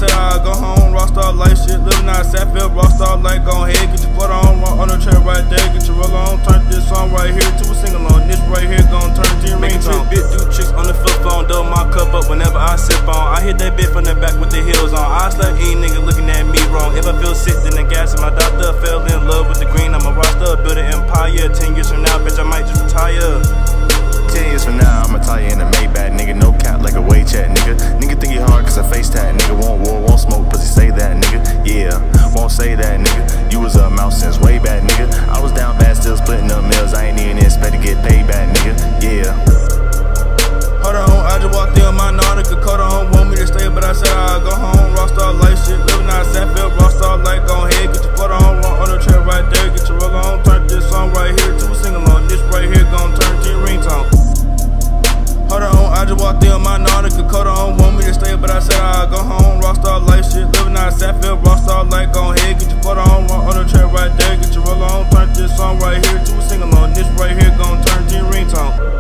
said I'd go home, rockstar like shit, living out Sackville, rockstar like go ahead, get your foot on the track right there, get your roll on, turn this song right here to a sing-along, this right here gon' turn to your ringtone. Bit do tricks on the flip phone, double my cup up whenever I sip on, I hit that bit from the back with the heels on, I slap any nigga looking at me wrong, if I feel sick then the gas in my doctor, fell in love with the green, I'm a roster, build an empire, 10 years from now, bitch I might just retire. 10 years from now, I'ma tie you in a Maybach, nigga. No cap like a way chat, nigga. Nigga think he hard cause I face that, nigga. Won't war, won't smoke, pussy say that, nigga. Yeah, won't say that, nigga. You was a mouse since way back, nigga. I was down bad, still splitting up meals. I ain't even expect to get paid back, nigga. Yeah. Hold on, I just walked in my Nautica, cut on, want me to stay, but I said I'd go home. Rockstar like shit, living out Sackville, rockstar like go ahead, get your foot on the track right there, get your roll on, turn this song right here to a sing-along. This right here gon' turn to your ringtone. Hold on, I just walked in my Nautica, cut on, want me to stay, but I said I'd go home. Rockstar like shit, living out Sackville, rockstar like go ahead, get your foot on the track right there, get your roll on, turn this song right here to a sing-along. This right here gon' turn to your ringtone.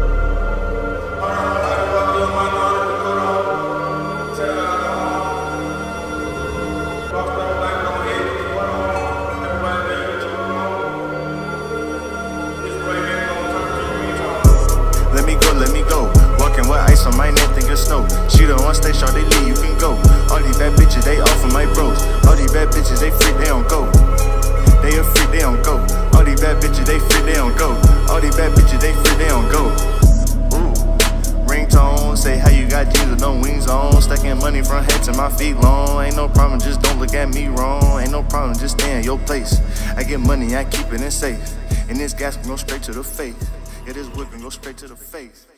Let me go. Walking with ice on my neck, think it's snow. She don't want stay short, they leave, you can go. All these bad bitches, they off of my bros. All these bad bitches, they free, they don't go. They a freak, they don't go. All these bad bitches, they free, they don't go. All these bad bitches, they free, they don't go. Ooh, ringtone, say how you got jeans with no wings on. Stacking money from head to my feet long. Ain't no problem, just don't look at me wrong. Ain't no problem, just stay in your place. I get money, I keep it in safe. And this gas can go straight to the face. Yeah, this whip can go straight to the face.